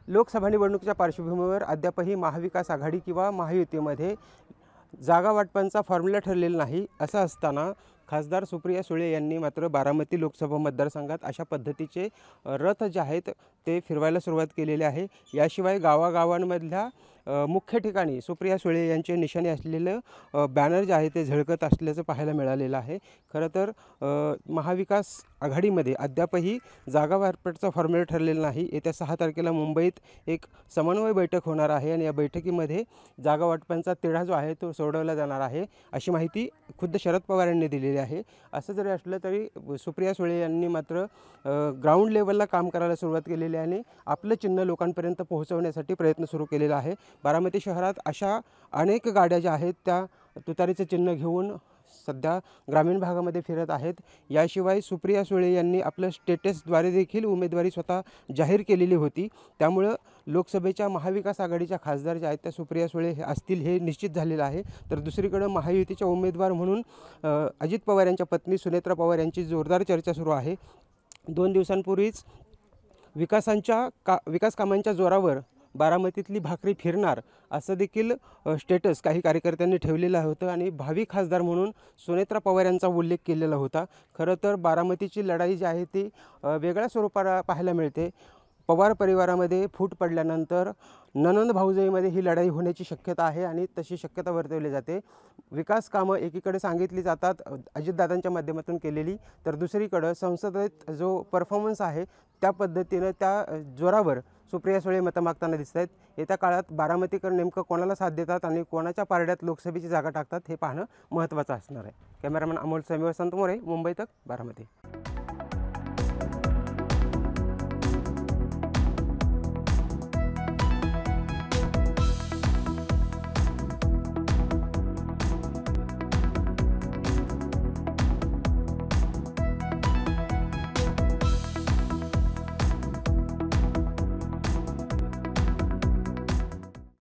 लोकसभा निवडणुकीच्या पार्श्वभूमीवर अद्यापही महाविकास आघाडी किंवा महायुतीमध्ये जागा वाटपांचा फॉर्म्युला ठरलेला नाही। असं असताना खासदार सुप्रिया सुळे यांनी मात्र बारामती लोकसभा मतदारसंघात अशा पद्धतीचे रथ जे आहेत ते फिरवायला सुरुवात केलेली आहे। याशिवाय गावागावांमधल्या मुख्य ठिकाणी सुप्रिया सुळे यांचे निशाणे असलेलं बॅनर जे आहे ते झळकत असल्याचं पाहायला मिळालेलं आहे। खरं तर महाविकास आघाडीमध्ये अद्यापही जागा वाटपाचा फॉर्म्युला ठरलेला नाही। येत्या 6 तारखेला मुंबईत एक समन्वय बैठक होणार आहे आणि या बैठकीमध्ये जागा वाटपांचा तिढा जो आहे तो सोडवला जाणार आहे, अशी माहिती खुद्द शरद पवार यांनी दिलेली आहे। असं जरी असलं तरी सुप्रिया सुळे यांनी मात्र ग्राउंड लेवलला काम करायला सुरुवात केलेली आहे आणि आपलं चिन्ह लोकांपर्यंत पोहोचवण्यासाठी प्रयत्न सुरू केलेला आहे। बारामती शहरात अशा अनेक गाड्या ज्या आहेत त्या तुतारीचं चिन्ह घेऊन सध्या ग्रामीण भागामध्ये फिरत आहेत। याशिवाय सुप्रिया सुळे यांनी आपलं स्टेटसद्वारे देखील उमेदवारी स्वतः जाहीर केलेली होती। त्यामुळं लोकसभेच्या महाविकास आघाडीच्या खासदार ज्या आहेत त्या सुप्रिया सुळे हे असतील हे निश्चित झालेलं आहे। तर दुसरीकडे महायुतीच्या उमेदवार म्हणून अजित पवार यांच्या पत्नी सुनेत्रा पवार यांची जोरदार चर्चा सुरू आहे। 2 दिवसांपूर्वीच विकास कामांच्या जोरावर बारामतीतली भाकरी फिरणार असं देखील स्टेटस काही कार्यकर्त्यांनी ठेवलेलं होतं आणि भावी खासदार म्हणून सुनेत्रा पवार यांचा उल्लेख केलेला होता। खरं तर बारामतीची लढाई जी आहे ती वेगळ्या स्वरूपाला पाहायला मिळते। पवार परिवारामध्ये फूट पडल्यानंतर नणंद भाऊजाईमध्ये ही लढाई होण्याची शक्यता आहे आणि तशी शक्यता वर्तवली जाते। विकास कामं एकीकडे सांगितली जातात अजितदादांच्या माध्यमातून केलेली, तर दुसरीकडं संसदेत जो परफॉर्मन्स आहे त्या पद्धतीनं त्या जोरावर सुप्रिया सुळे मतं मागताना दिसत आहेत। येत्या काळात बारामतीकर नेमकं कोणाला साथ देतात आणि कोणाच्या पारड्यात लोकसभेची जागा टाकतात हे पाहणं महत्त्वाचं असणार आहे। कॅमेरामॅन अमोल समीवर संत मोरे, मुंबई तक, बारामती।